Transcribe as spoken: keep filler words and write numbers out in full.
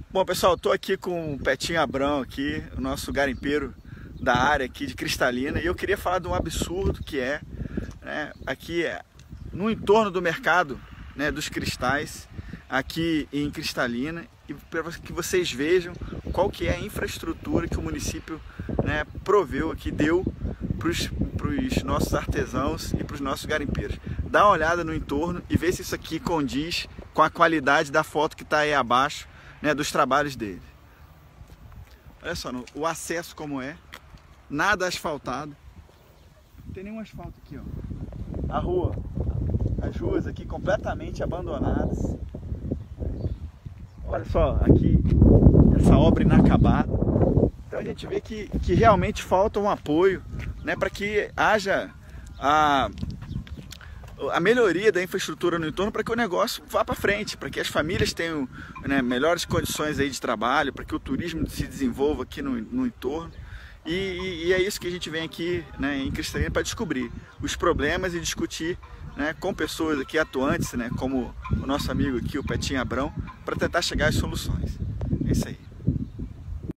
Bom, pessoal, estou aqui com o Petinho Abrão, aqui, o nosso garimpeiro da área aqui de Cristalina, e eu queria falar de um absurdo que é, né, aqui é, no entorno do mercado, né, dos cristais, aqui em Cristalina, e para que vocês vejam qual que é a infraestrutura que o município, né, proveu aqui, deu para os nossos artesãos e para os nossos garimpeiros. Dá uma olhada no entorno e vê se isso aqui condiz com a qualidade da foto que está aí abaixo, né, dos trabalhos dele. Olha só no, o acesso como é, nada asfaltado, não tem nenhum asfalto aqui, ó. A rua, as ruas aqui completamente abandonadas. Olha só aqui essa obra inacabada. Então a gente vê que, que realmente falta um apoio, né, para que haja a a melhoria da infraestrutura no entorno, para que o negócio vá para frente, para que as famílias tenham, né, melhores condições aí de trabalho, para que o turismo se desenvolva aqui no, no entorno. E, e, e é isso que a gente vem aqui, né, em Cristalina para descobrir os problemas e discutir, né, com pessoas aqui atuantes, né, como o nosso amigo aqui, o Petinho Abrão, para tentar chegar às soluções. É isso aí.